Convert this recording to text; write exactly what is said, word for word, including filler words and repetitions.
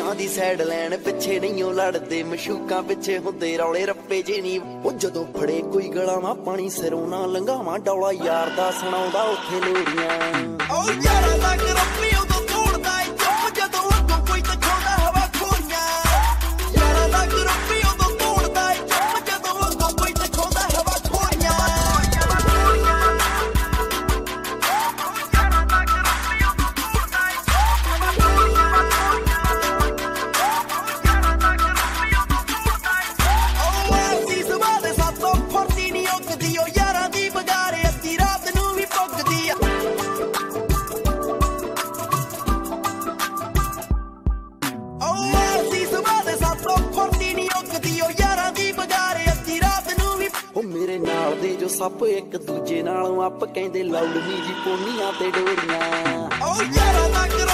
ਕੁੜੀਆਂ ਦੀ ਸਾਈਡ ਲੈਣ ਪਿੱਛੇ ਨਹੀਂ ਉਹ ਲੜਦੇ ਮਸ਼ੂਕਾਂ ਪਿੱਛੇ ਹੁੰਦੇ ਰੌਲੇ ਰੱਪੇ ਜੇ ਨਹੀਂ ਉਹ ਜਦੋਂ ਫੜੇ ਕੋਈ ਗਲਾਵਾਂ ਪਾਣੀ ਸਿਰੋਂ ਨਾ ਲੰਘਾਵਾਂ ਡੌਲਾ ਯਾਰ ਦਾ ਸੁਣਾਉਂਦਾ ਉੱਥੇ ਲੋਰੀਆਂ ਓ ਯਾਰਾਂ ਦਾ ਗਰੱਪੀ ਉਦੋਂ ਤੋੜਦਾ ਏ ਚੁੱਪ ਜਦੋਂ ਅੱਗੋਂ ਕੋਈ ਦਿਖਾਉਂਦਾ ਹਵਾ ਖੋਰੀਆਂ ਯਾਰਾਂ ਦਾ ਗਰੱਪੀ ਉਦੋਂ ਤੋੜਦਾ ਏ ਚੁੱਪ ਜਦੋਂ ਅੱਗੋਂ ਕੋਈ ਦਿਖਾਉਂਦਾ ਹਵਾ ਖੋਰੀਆਂ ਮੇਰੇ ਨਾਲ ਦੇ ਜੋ ਸੱਪ ਇੱਕ ਦੂਜੇ ਨਾਲੋਂ ਅੱਪ ਕਹਿੰਦੇ ਲੌਲਮੀ ਜੀ ਪੋਨੀਆਂ ਤੇ ਡੋਰੀਆਂ ਓ ਯਾਰਾਂ ਦਾ